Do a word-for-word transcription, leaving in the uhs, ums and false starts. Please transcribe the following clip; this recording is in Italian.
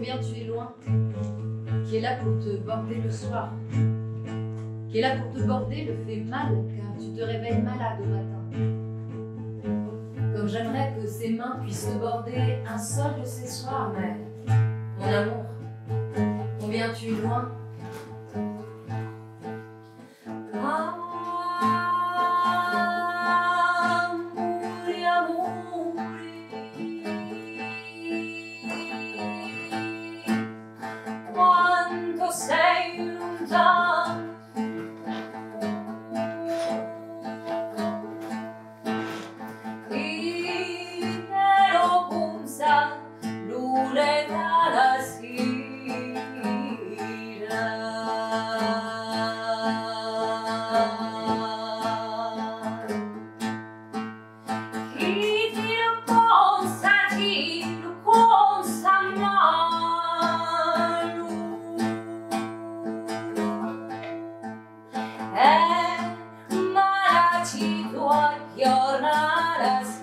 combien tu es loin, qui est là pour te border le soir, qui est là pour te border le fait mal, car tu te réveilles malade au matin. Comme j'aimerais que ses mains puissent te border un seul de ces soirs, mais, mon amour, combien tu es loin. Quanto sei lontano, il vero punza l'une dalla sera. Chi ti lo consta, ti lo consta mai. È maracito a giornata